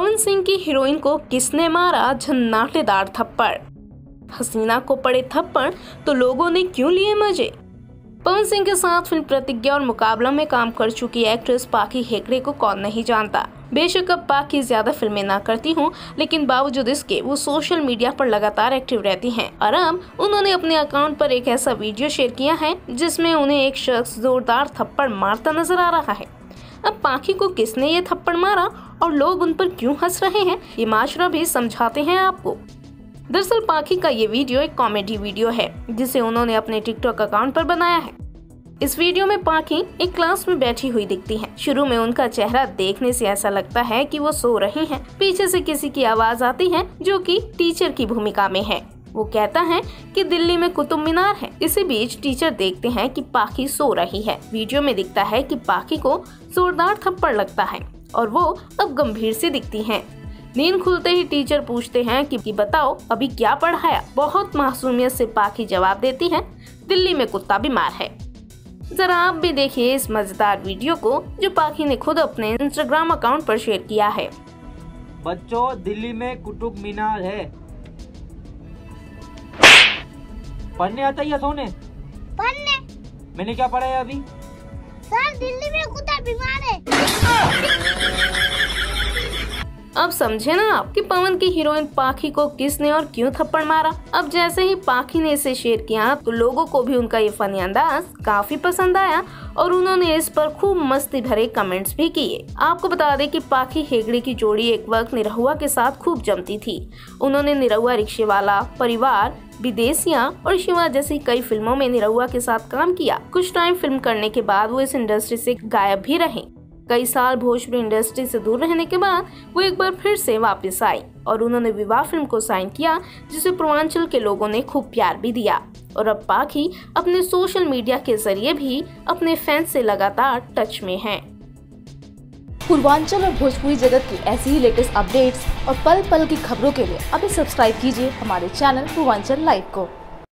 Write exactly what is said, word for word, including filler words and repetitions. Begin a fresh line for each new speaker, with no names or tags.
पवन सिंह की हीरोइन को किसने मारा झन्नाटेदार थप्पड़। हसीना को पड़े थप्पड़ तो लोगों ने क्यों लिए मजे। पवन सिंह के साथ फिल्म प्रतिज्ञा और मुकाबला में काम कर चुकी एक्ट्रेस पाखी हेगड़े को कौन नहीं जानता। बेशक अब पाखी ज्यादा फिल्में ना करती हूँ, लेकिन बावजूद इसके वो सोशल मीडिया पर लगातार एक्टिव रहती हैं। और अब उन्होंने अपने अकाउंट पर एक ऐसा वीडियो शेयर किया है जिसमें उन्हें एक शख्स जोरदार थप्पड़ मारता नजर आ रहा है। अब पाखी को किसने ये थप्पड़ मारा और लोग उन पर क्यों हंस रहे हैं, ये माजरा भी समझाते हैं आपको। दरअसल पाखी का ये वीडियो एक कॉमेडी वीडियो है जिसे उन्होंने अपने टिकटॉक अकाउंट पर बनाया है। इस वीडियो में पाखी एक क्लास में बैठी हुई दिखती हैं। शुरू में उनका चेहरा देखने से ऐसा लगता है कि वो सो रही हैं। पीछे से किसी की आवाज आती है जो कि टीचर की भूमिका में है। वो कहता है कि दिल्ली में कुतुब मीनार है। इसी बीच टीचर देखते हैं कि पाखी सो रही है। वीडियो में दिखता है कि पाखी को जोरदार थप्पड़ लगता है और वो अब गंभीर से दिखती हैं। नींद खुलते ही टीचर पूछते हैं कि, कि बताओ अभी क्या पढ़ाया। बहुत मासूमियत से पाखी जवाब देती है, दिल्ली में कुत्ता बीमार है। जरा आप भी देखिए इस मजेदार वीडियो को जो पाखी ने खुद अपने इंस्टाग्राम अकाउंट पर शेयर किया है।
बच्चों, दिल्ली में कुतुब मीनार है। पढ़ने आता है या सोने?
पढ़ने।
मैंने क्या पढ़ा है अभी?
सर, दिल्ली में कुत्ता बीमार है।
अब समझे ना आप कि पवन की हीरोइन पाखी को किसने और क्यों थप्पड़ मारा। अब जैसे ही पाखी ने इसे शेयर किया तो लोगों को भी उनका ये फनी अंदाज काफी पसंद आया और उन्होंने इस पर खूब मस्ती भरे कमेंट्स भी किए। आपको बता दें कि पाखी हेगड़े की जोड़ी एक वक्त निरहुआ के साथ खूब जमती थी। उन्होंने निरहुआ, रिक्शे वाला, परिवार, विदेशियां और शिवा जैसी कई फिल्मों में निरहुआ के साथ काम किया। कुछ टाइम फिल्म करने के बाद वो इस इंडस्ट्री से गायब भी रहे। कई साल भोजपुरी इंडस्ट्री से दूर रहने के बाद वो एक बार फिर से वापस आई और उन्होंने विवाह फिल्म को साइन किया, जिसे पूर्वांचल के लोगों ने खूब प्यार भी दिया। और अब पाखी अपने सोशल मीडिया के जरिए भी अपने फैंस से लगातार टच में हैं।
पूर्वांचल और भोजपुरी जगत की ऐसी ही लेटेस्ट अपडेट्स और पल पल की खबरों के लिए अभी सब्सक्राइब कीजिए हमारे चैनल पूर्वांचल लाइव को।